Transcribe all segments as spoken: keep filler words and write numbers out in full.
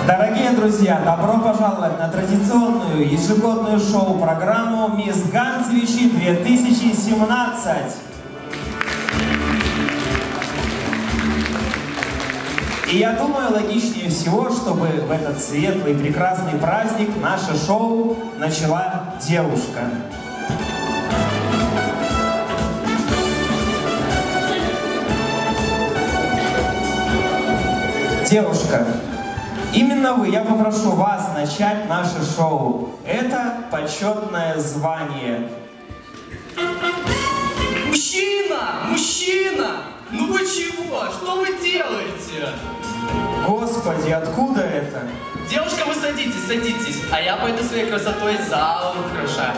Дорогие друзья, добро пожаловать на традиционную ежегодную шоу-программу «Мисс Ганцевичи две тысячи семнадцать». И я думаю, логичнее всего, чтобы в этот светлый прекрасный праздник наше шоу начала девушка. Девушка, именно вы, я попрошу вас начать наше шоу. Это почетное звание. Мужчина! Мужчина! Ну вы чего? Что вы делаете? Господи, откуда это? Девушка, вы садитесь, садитесь, а я пойду своей красотой зал украшать.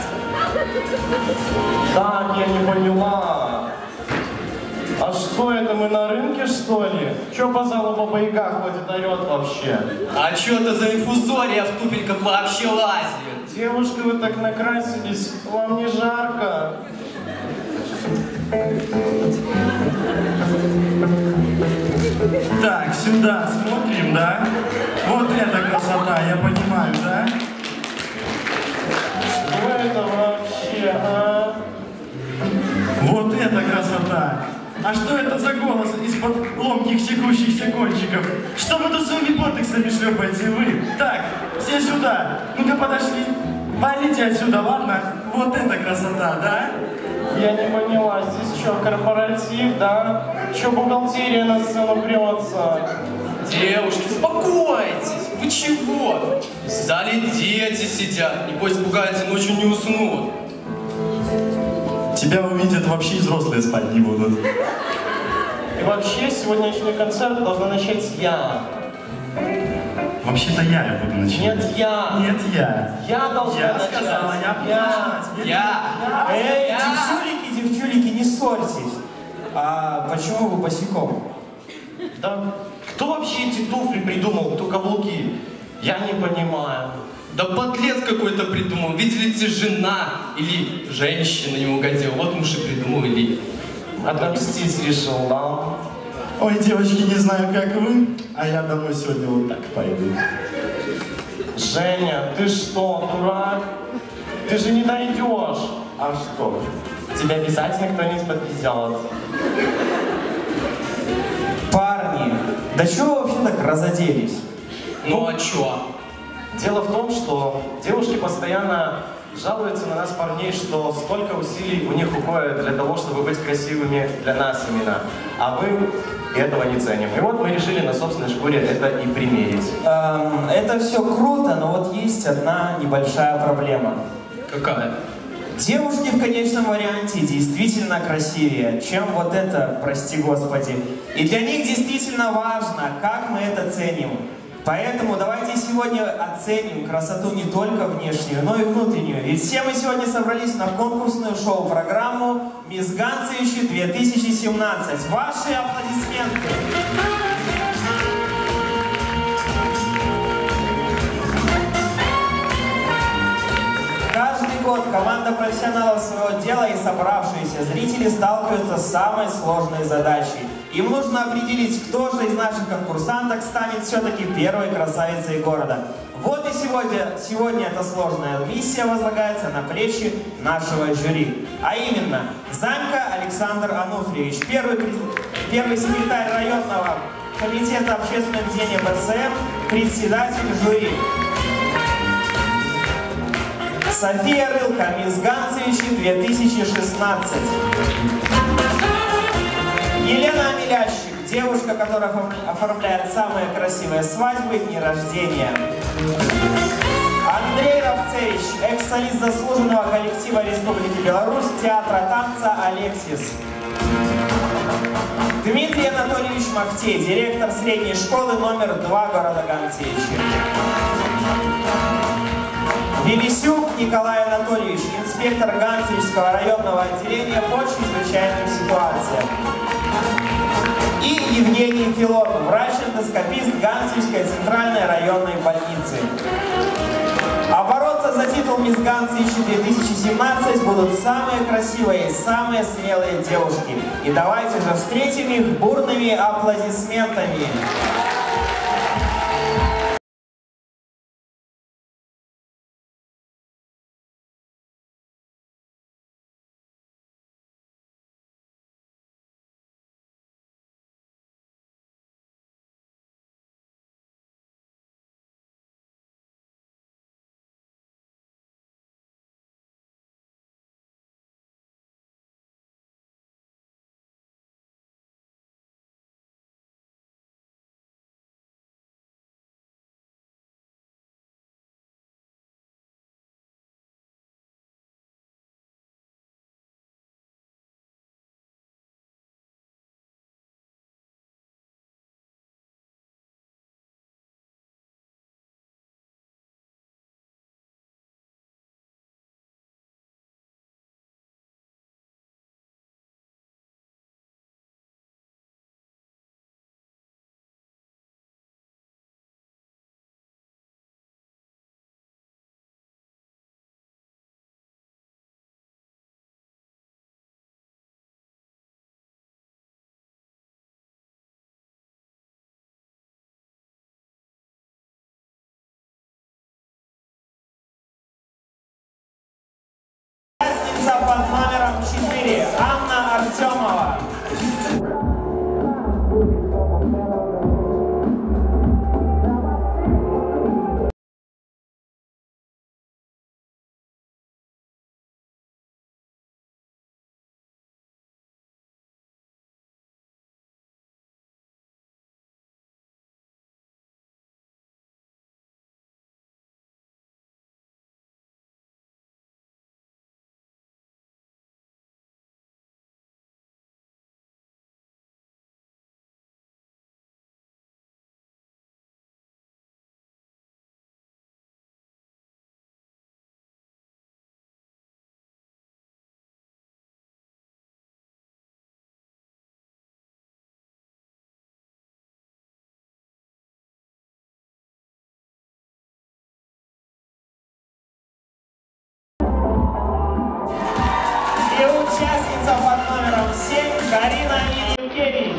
Так, я не поняла. А что это, мы на рынке, что ли? Чё по залу баба-яга ходит, орёт вообще? А чё это за инфузория в туфельках вообще лазит? Девушка, вы так накрасились, вам не жарко? Так, сюда смотрим, да? Вот это красота, я понимаю, да? Что это вообще, а? Вот это красота! А что это за голос из-под ломких секущихся кончиков? Что вы тут своими ботексами шлепаете, вы? Так, все сюда. Ну-ка подошли. Валите отсюда, ладно? Вот это красота, да? Я не поняла, здесь что, корпоратив, да? Что, бухгалтерия на сцену прется? Девушки, успокойтесь! Вы чего? В зале дети сидят, небось пугаются, ночью не уснут. Тебя увидят, вообще взрослые спать не будут. И вообще, сегодняшний концерт должна начать я. Вообще-то я, я буду начинать. Нет, я. Нет, я. Я должна Я начать. сказала, я буду Я. начинать. Нет, Я! Эй, Я. девчулики, девчулики, не ссорьтесь. А почему вы босиком? Да кто вообще эти туфли придумал, кто каблуки? Я не понимаю. Да подлец какой-то придумал. Видите, жена или женщина не угодила. Вот муж и придумал или... Отомстить решил, да? Ой, девочки, не знаю, как вы, а я домой сегодня вот так пойду. Женя, ты что, дурак? Ты же не дойдешь. А что? Тебя обязательно кто-нибудь подвезет. Парни, да чего вы вообще так разоделись? Ну а чё? Дело в том, что девушки постоянно жалуются на нас, парней, что столько усилий у них уходит для того, чтобы быть красивыми для нас именно. А мы этого не ценим. И вот мы решили на собственной шкуре это и примерить. Эм, это все круто, но вот есть одна небольшая проблема. Какая? Девушки в конечном варианте действительно красивее, чем вот это, прости господи. И для них действительно важно, как мы это ценим. Поэтому давайте сегодня оценим красоту не только внешнюю, но и внутреннюю. Ведь все мы сегодня собрались на конкурсную шоу-программу «Мисс Ганцевичи две тысячи семнадцать». Ваши аплодисменты! Каждый год команда профессионалов своего дела и собравшиеся зрители сталкиваются с самой сложной задачей. Им нужно определить, кто же из наших конкурсанток станет все-таки первой красавицей города. Вот и сегодня, сегодня эта сложная миссия возлагается на плечи нашего жюри. А именно, Занька Александр Ануфриевич, первый, первый секретарь районного комитета общественного ведения БСМ, председатель жюри. София Рылка, «Мисс Ганцевичи две тысячи шестнадцать». Елена Амелящик, девушка, которая оформляет самые красивые свадьбы и дни рождения. Андрей Равцевич, экс-солист заслуженного коллектива Республики Беларусь театра танца «Алексис». Дмитрий Анатольевич Махтей, директор средней школы номер два города Ганцевичи. Велисюк Николай Анатольевич, инспектор Ганцевичского районного отделения по чрезвычайным ситуациям. И Евгений Филонов, врач-эндоскопист Ганцевичской центральной районной больницы. А бороться за титул «Мисс Ганцевичи две тысячи семнадцать» будут самые красивые и самые смелые девушки. И давайте же встретим их бурными аплодисментами. участница под номером четыре Анна Артемова. И участница под номером семь Карина Ильинкевич.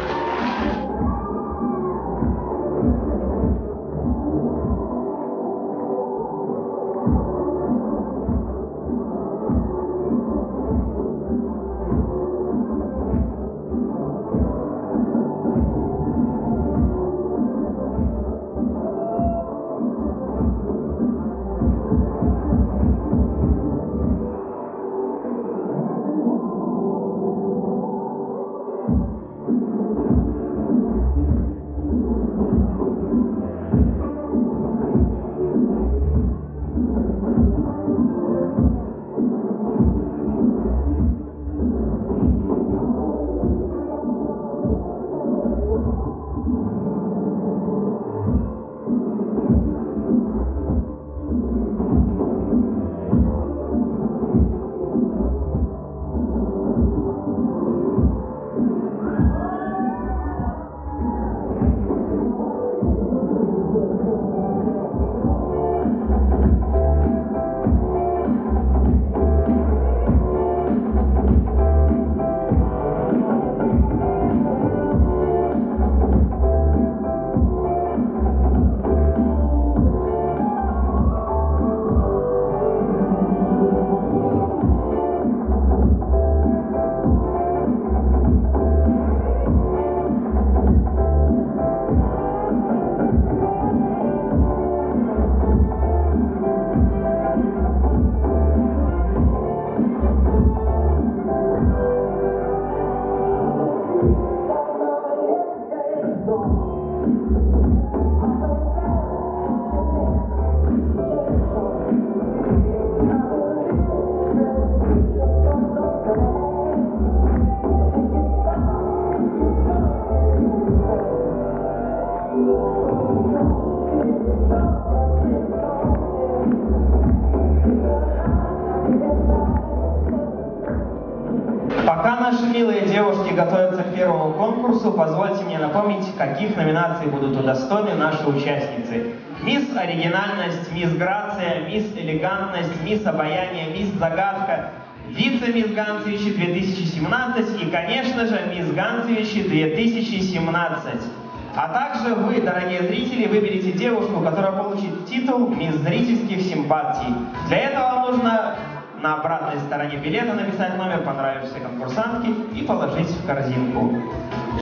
Пока наши милые девушки готовятся к первому конкурсу, позвольте мне напомнить, каких номинаций будут удостоены наши участницы. Мисс Оригинальность, Мисс Грация, Мисс Элегантность, Мисс Обаяние, Мисс Загадка, Вице-Мисс Ганцевичи две тысячи семнадцать и, конечно же, Мисс Ганцевичи две тысячи семнадцать. А также вы, дорогие зрители, выберете девушку, которая получит титул «Мисс Зрительских симпатий». Для этого вам нужно на обратной стороне билета написать номер понравившейся конкурсантки и положить в корзинку.